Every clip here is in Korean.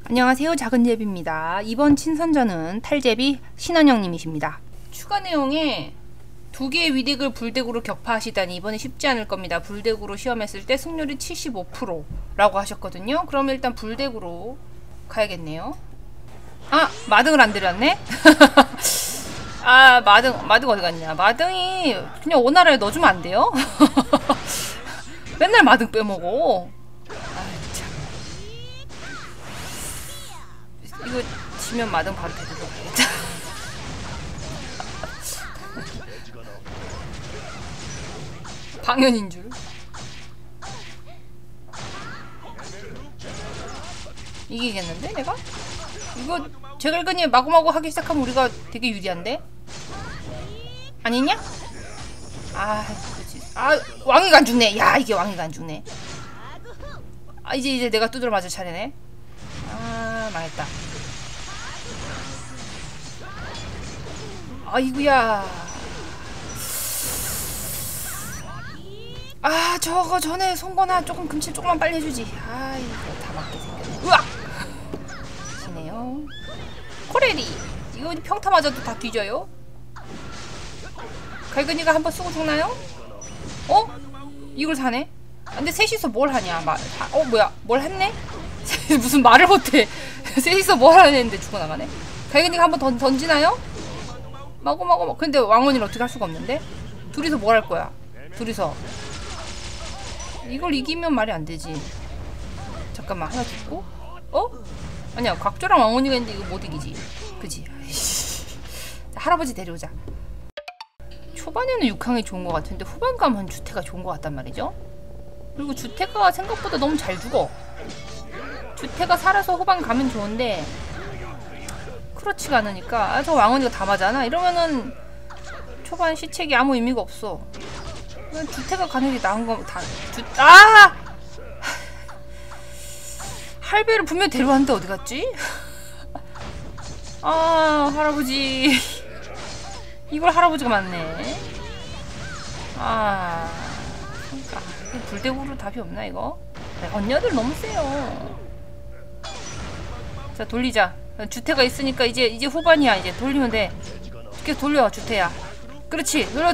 안녕하세요, 작은제비입니다. 이번 친선전은 탈제비 신원영님이십니다. 추가 내용에 두 개의 위덱을 불덱으로 격파하시다니 이번에 쉽지 않을 겁니다. 불덱으로 시험했을 때 승률이 75%라고 하셨거든요. 그럼 일단 불덱으로 가야겠네요. 아! 마등을 안 들였네? 아, 마등 어디 갔냐? 마등이 그냥 오나라에 넣어주면 안 돼요? 맨날 마등 빼먹어. 이거 지면 마등 바로 데리고 가야겠다. 방연인 줄. 이기겠는데 내가? 이거 제갈근이 마구마구 하기 시작하면 우리가 되게 유리한데? 아니냐? 아, 그렇지. 아, 왕이가 안 죽네. 야, 이게 왕이가 안 죽네. 아, 이제 내가 두드려 맞을 차례네. 아, 망했다. 아이구야. 아, 저거 전에 송거나 조금 금칠 조금만 빨리 해주지. 아, 이거 다 맞게 생겼네. 으악! 지네요. 코레리. 이거 평타 맞아도 다 뒤져요. 갈근이가 한번 쓰고 죽나요? 어? 이걸 사네? 근데 셋이서 뭘 하냐? 뭐야? 뭘 했네? 무슨 말을 못해. 셋이서 뭘 하는데 죽어나가네? 갈근이가 한번 던지나요? 마구. 근데 왕원이는 어떻게 할 수가 없는데? 둘이서 뭘 할 거야? 둘이서. 이걸 이기면 말이 안 되지. 잠깐만, 하나 죽고? 어? 아니야, 각조랑 왕원이가 있는데 이거 못 이기지. 그지? 할아버지 데려오자. 초반에는 6항이 좋은 것 같은데 후반 가면 주태가 좋은 것 같단 말이죠. 그리고 주태가 생각보다 너무 잘 죽어. 주태가 살아서 후반 가면 좋은데 그렇지가 않으니까. 아, 저 왕언니가 다 맞잖아. 이러면은 초반 시책이 아무 의미가 없어. 주태가 가는 게 나은 거 다. 아! 할배를 분명 데려왔는데 어디 갔지? 아, 할아버지. 이걸 할아버지가 맞네. 아, 그러니까 불대구로 답이 없나 이거? 언니들 너무 세요. 자, 돌리자. 주태가 있으니까 이제 후반이야. 이제 돌리면 돼. 계속 돌려, 주태야. 그렇지. 돌려.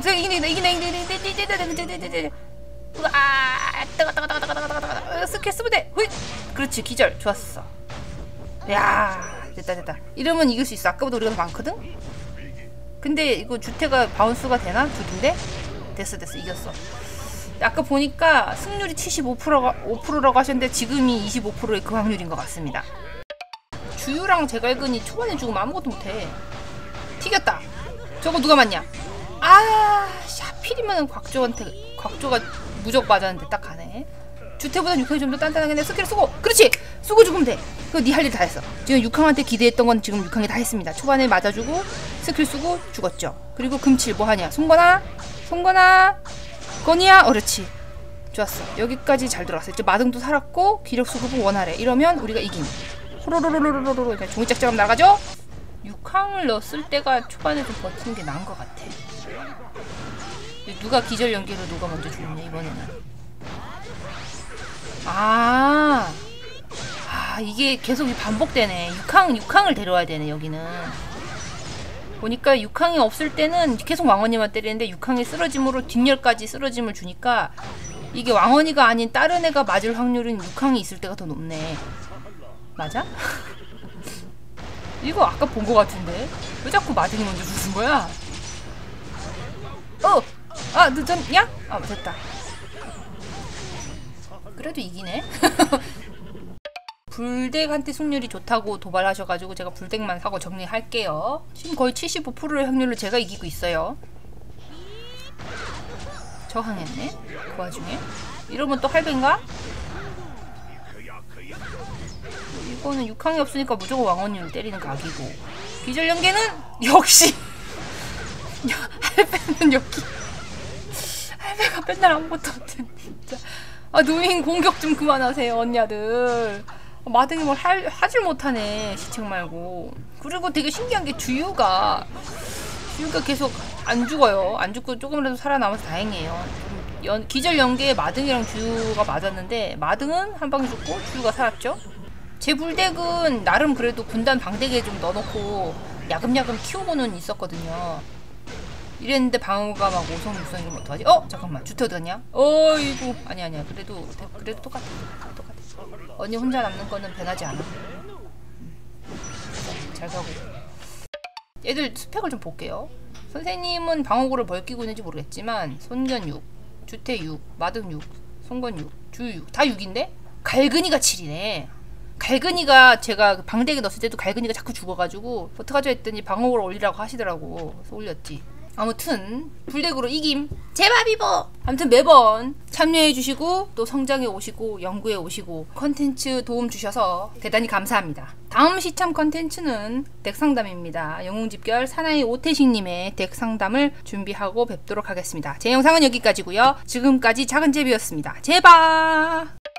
이기네. 아, 따가. 스킬 쓰면 돼. 휘. 그렇지. 기절. 좋았어. 야, 됐다. 이러면 이길 수 있어. 아까보다 우리가 더 많거든. 근데 이거 주태가 바운스가 되나? 둘인데? 됐어. 이겼어. 아까 보니까 승률이 5%라고 하셨는데 지금이 25%의 그 확률인 것 같습니다. 주유랑 제갈근이 초반에 죽으면 아무것도 못해. 튀겼다. 저거 누가 맞냐? 아, 하필이면 곽조가 무적 맞았는데 딱 가네. 주태보다 6항이 좀 더 단단하게 내 스킬을 쓰고. 그렇지! 쓰고 죽으면 돼. 그거 네 할 일 다 했어. 지금 6항한테 기대했던 건 지금 6항이 다 했습니다. 초반에 맞아주고 스킬 쓰고 죽었죠. 그리고 금칠 뭐하냐? 송거나 건이야. 그렇지. 좋았어. 여기까지 잘 들어갔어. 이제 마등도 살았고 기력 수급은 원활해. 이러면 우리가 이김. 호로로로로로로로. 종이짝짝하면 나가죠? 6항을 넣었을 때가 초반에 좀 버티는 게 나은 것 같아. 누가 기절 연계로 누가 먼저 죽었냐 이번에는. 이게 계속 반복되네. 6항을 데려와야 되네. 여기는 보니까 6항이 없을 때는 계속 왕언니만 때리는데 6항이 쓰러짐으로 뒷열까지 쓰러짐을 주니까 이게 왕언니가 아닌 다른 애가 맞을 확률은 6항이 있을 때가 더 높네. 맞아? 이거 아까 본 거 같은데 왜 자꾸 마등이 먼저 죽은 거야? 아, 늦었냐? 아, 됐다. 그래도 이기네. 불덱한테 승률이 좋다고 도발하셔가지고 제가 불덱만 사고 정리할게요. 지금 거의 75%의 확률로 제가 이기고 있어요. 저항했네. 그 와중에 이러면 또 할배인가? 이거는 6항이 없으니까 무조건 왕언니를 때리는 각이고. 기절 연계는 역시 할배는 여기. 할배가 맨날 아무것도 못해 진짜. 아, 노인 공격 좀 그만하세요 언니들. 마등이 뭘 하질 못하네. 시책 말고. 그리고 되게 신기한 게 주유가 계속 안 죽어요. 안 죽고 조금이라도 살아남아서 다행이에요. 기절 연계에 마등이랑 주유가 맞았는데 마등은 한 방에 죽고 주유가 살았죠. 제 불덱은 나름 그래도 군단 방덱에 좀 넣어놓고 야금야금 키우고는 있었거든요. 이랬는데 방어가 막 5성 6성 이러면 어떡하지? 잠깐만 주태 어디 갔냐? 어이구 아니야 그래도 똑같아. 언니 혼자 남는 거는 변하지 않아. 잘 가고. 얘들 스펙을 좀 볼게요. 선생님은 방어구를 뭘 끼고 있는지 모르겠지만 손견 6, 주태 6, 마등 6, 송건 6, 주 6. 다 6인데? 갈근이가 7이네. 갈근이가 제가 방대에 넣었을 때도 갈근이가 자꾸 죽어가지고 어떡하죠 했더니 방어구를 올리라고 하시더라고. 그래서 올렸지. 아무튼 불덱으로 이김 제바비보. 아무튼 매번 참여해주시고 또 성장해 오시고 연구해 오시고 컨텐츠 도움 주셔서 대단히 감사합니다. 다음 시참 컨텐츠는 덱상담입니다. 영웅집결 사나이 오태식님의 덱상담을 준비하고 뵙도록 하겠습니다. 제 영상은 여기까지고요. 지금까지 작은제비였습니다. 제바.